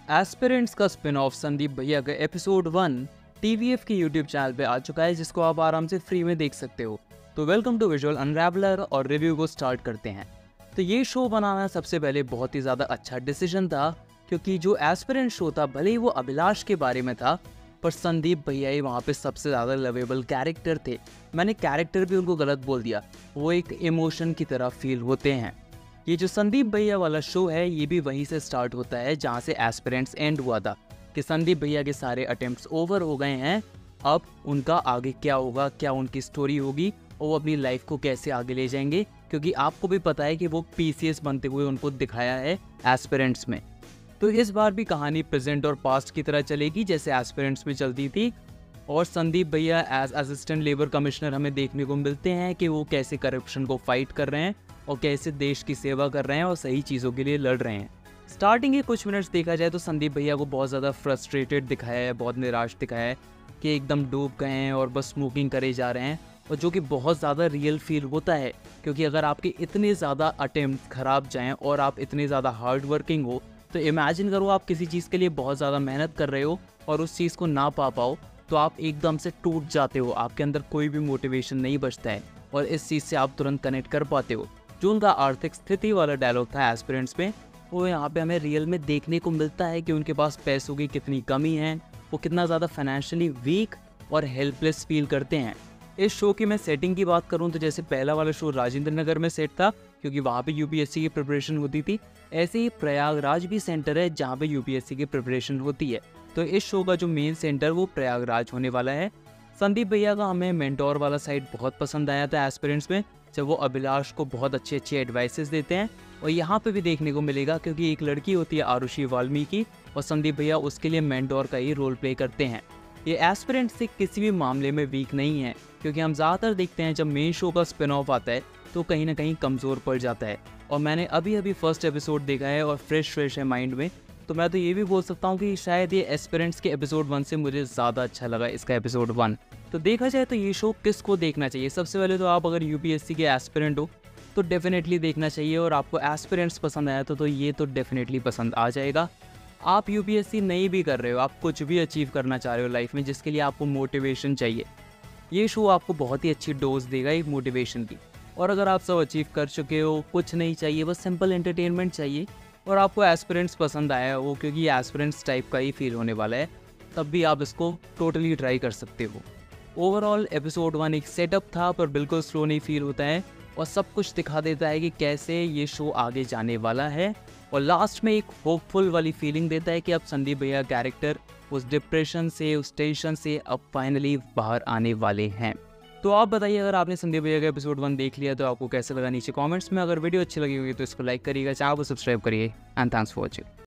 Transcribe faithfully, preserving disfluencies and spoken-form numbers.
Aspirants का spin of Sandeep भैया का एपिसोड वन टीवीएफ के यूट्यूब चैनल पे आ चुका है, जिसको आप आराम से फ्री में देख सकते हो। तो वेलकम टू विजुअल अनरैवलर और रिव्यू को स्टार्ट करते हैं। तो ये शो बनाना सबसे पहले बहुत ही ज़्यादा अच्छा डिसीजन था, क्योंकि जो एस्पिरेंट शो था भले ही वो अभिलाष के बारे में था, पर संदीप भैया ही वहाँ पे सबसे ज़्यादा लवेबल कैरेक्टर थे। मैंने कैरेक्टर भी उनको गलत बोल दिया, वो एक इमोशन की तरह फील होते हैं। ये जो संदीप भैया वाला शो है ये भी वहीं से स्टार्ट होता है जहाँ से एस्पिरेंट्स एंड हुआ था, कि संदीप भैया के सारे अटेम्प्ट्स ओवर हो गए हैं। अब उनका आगे क्या होगा, क्या उनकी स्टोरी होगी और वो अपनी लाइफ को कैसे आगे ले जाएंगे, क्योंकि आपको भी पता है कि वो पीसीएस बनते हुए उनको दिखाया है एस्पिरेंट्स में। तो इस बार भी कहानी प्रेजेंट और पास्ट की तरह चलेगी जैसे एस्पिरेंट्स में चलती थी, और संदीप भैया एज असिस्टेंट लेबर कमिश्नर हमें देखने को मिलते हैं कि वो कैसे करप्शन को फाइट कर रहे हैं और कैसे देश की सेवा कर रहे हैं और सही चीज़ों के लिए लड़ रहे हैं। स्टार्टिंग के कुछ मिनट्स देखा जाए तो संदीप भैया को बहुत ज़्यादा फ्रस्ट्रेटेड दिखाया है, बहुत निराश दिखाया है कि एकदम डूब गए हैं और बस स्मोकिंग करे जा रहे हैं, और जो कि बहुत ज़्यादा रियल फील होता है। क्योंकि अगर आपके इतने ज़्यादा अटेम्प्ट खराब जाएँ और आप इतने ज़्यादा हार्ड वर्किंग हो, तो इमेजिन करो आप किसी चीज़ के लिए बहुत ज़्यादा मेहनत कर रहे हो और उस चीज़ को ना पा पाओ, तो आप एकदम से टूट जाते हो, आपके अंदर कोई भी मोटिवेशन नहीं बचता है और इस चीज़ से आप तुरंत कनेक्ट कर पाते हो। जो उनका आर्थिक स्थिति वाला डायलॉग था एस्पिरेंट्स में, वो यहाँ पे हमें रियल में देखने को मिलता है कि उनके पास पैसों की कितनी कमी है, वो कितना ज़्यादा फाइनेंशियली वीक और हेल्पलेस फील करते हैं। इस शो की मैं सेटिंग की बात करूँ तो जैसे पहला वाला शो राजेंद्र नगर में सेट था, क्योंकि वहाँ पे यूपीएससी की प्रिपरेशन होती थी, ऐसे ही प्रयागराज भी सेंटर है जहाँ पे यूपीएससी की प्रिपरेशन होती है। तो इस शो का जो मेन सेंटर वो प्रयागराज होने वाला है। संदीप भैया का हमें मेंटोर वाला साइड बहुत पसंद आया था एस्पिरेंट्स में, जब वो अभिलाष को बहुत अच्छे अच्छे एडवाइसेस देते हैं, और यहाँ पे भी देखने को मिलेगा क्योंकि एक लड़की होती है आरुषि वाल्मीकि और संदीप भैया उसके लिए मेंटोर का ही रोल प्ले करते हैं। ये एस्पिरेंट से किसी भी मामले में वीक नहीं है, क्योंकि हम ज़्यादातर देखते हैं जब मेन शो का स्पिन ऑफ आता है तो कहीं ना कहीं कमज़ोर पड़ जाता है। और मैंने अभी अभी फर्स्ट एपिसोड देखा है और फ्रेश फ्रेश है माइंड में, तो मैं तो ये भी बोल सकता हूँ कि शायद ये एस्पिरेंट्स के एपिसोड वन से मुझे ज़्यादा अच्छा लगा इसका एपिसोड वन। तो देखा जाए तो ये शो किसको देखना चाहिए, सबसे पहले तो आप अगर यूपीएससी के एस्पिरेंट हो तो डेफिनेटली देखना चाहिए, और आपको एस्पिरेंट्स पसंद आया तो, तो ये तो डेफिनेटली पसंद आ जाएगा। आप यूपीएससी नहीं भी कर रहे हो, आप कुछ भी अचीव करना चाह रहे हो लाइफ में जिसके लिए आपको मोटिवेशन चाहिए, ये शो आपको बहुत ही अच्छी डोज देगा एक मोटिवेशन की। और अगर आप सब अचीव कर चुके हो, कुछ नहीं चाहिए, बस सिंपल एंटरटेनमेंट चाहिए, और आपको एस्पिरेंट्स पसंद आया हो क्योंकि ये एस्पिरेंट्स टाइप का ही फील होने वाला है, तब भी आप इसको टोटली ट्राई कर सकते हो। ओवरऑल एपिसोड वन एक सेटअप था, पर बिल्कुल स्लो नहीं फील होता है, और सब कुछ दिखा देता है कि कैसे ये शो आगे जाने वाला है, और लास्ट में एक होपफुल वाली फीलिंग देता है कि अब संदीप भैया कैरेक्टर उस डिप्रेशन से, उस टेंशन से अब फाइनली बाहर आने वाले हैं। तो आप बताइए, अगर आपने संदीप भैया का एपिसोड वन देख लिया तो आपको कैसे लगा नीचे कमेंट्स में। अगर वीडियो अच्छी लगी होगी तो इसको लाइक करिएगा, चैनल को सब्सक्राइब करिए, एंड थैंक्स फॉर वॉचिंग।